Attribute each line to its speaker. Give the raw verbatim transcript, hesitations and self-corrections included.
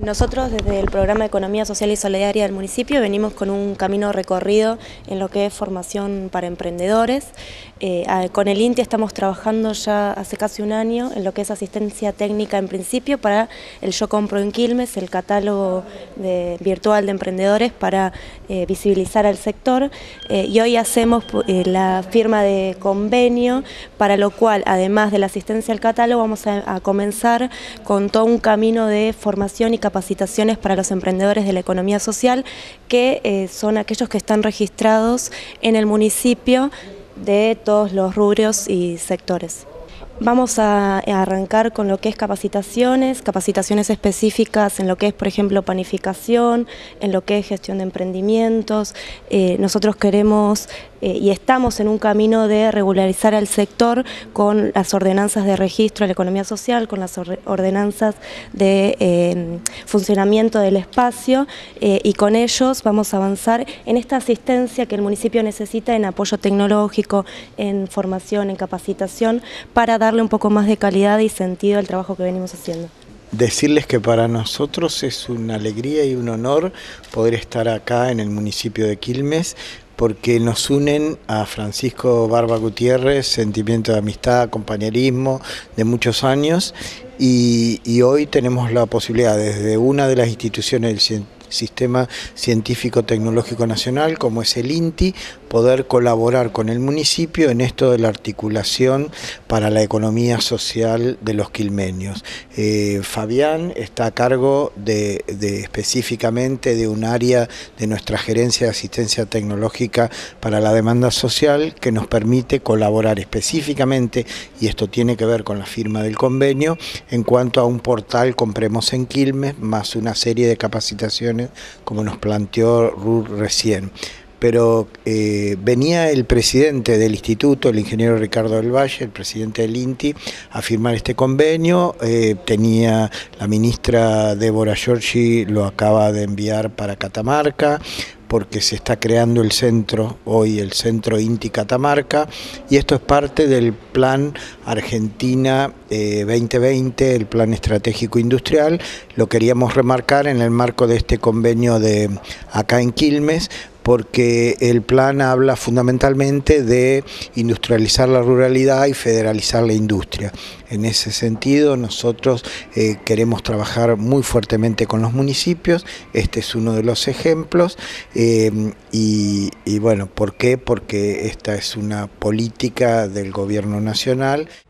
Speaker 1: Nosotros desde el programa de Economía Social y Solidaria del municipio venimos con un camino recorrido en lo que es formación para emprendedores. Eh, con el INTI estamos trabajando ya hace casi un año en lo que es asistencia técnica en principio para el Yo Compro en Quilmes, el catálogo de, virtual de emprendedores para eh, visibilizar al sector. Eh, y hoy hacemos eh, la firma de convenio, para lo cual, además de la asistencia al catálogo, vamos a, a comenzar con todo un camino de formación y capacitaciones para los emprendedores de la economía social, que eh, son aquellos que están registrados en el municipio de todos los rubros y sectores. Vamos a arrancar con lo que es capacitaciones, capacitaciones específicas en lo que es, por ejemplo, panificación, en lo que es gestión de emprendimientos. Eh, nosotros queremos eh, y estamos en un camino de regularizar al sector con las ordenanzas de registro de la economía social, con las ordenanzas de eh, funcionamiento del espacio eh, y con ellos vamos a avanzar en esta asistencia que el municipio necesita en apoyo tecnológico, en formación, en capacitación, para dar darle un poco más de calidad y sentido al trabajo que venimos haciendo.
Speaker 2: Decirles que para nosotros es una alegría y un honor poder estar acá en el municipio de Quilmes, porque nos unen a Francisco Barba Gutiérrez, sentimiento de amistad, compañerismo de muchos años, y, y hoy tenemos la posibilidad desde una de las instituciones del Sistema Científico Tecnológico Nacional, como es el INTI, poder colaborar con el municipio en esto de la articulación para la economía social de los quilmeños. Eh, Fabián está a cargo de, de específicamente de un área de nuestra gerencia de asistencia tecnológica para la demanda social, que nos permite colaborar específicamente, y esto tiene que ver con la firma del convenio, en cuanto a un portal Compremos en Quilmes, más una serie de capacitaciones como nos planteó Ruth recién. Pero eh, venía el presidente del instituto, el ingeniero Ricardo del Valle, el presidente del INTI, a firmar este convenio. Eh, tenía la ministra Débora Giorgi, lo acaba de enviar para Catamarca, porque se está creando el centro, hoy el centro INTI Catamarca, y esto es parte del plan Argentina eh, veinte veinte, el plan estratégico industrial. Lo queríamos remarcar en el marco de este convenio de acá en Quilmes, porque el plan habla fundamentalmente de industrializar la ruralidad y federalizar la industria. En ese sentido, nosotros eh, queremos trabajar muy fuertemente con los municipios. Este es uno de los ejemplos. Eh, y, y bueno, ¿por qué? Porque esta es una política del gobierno nacional.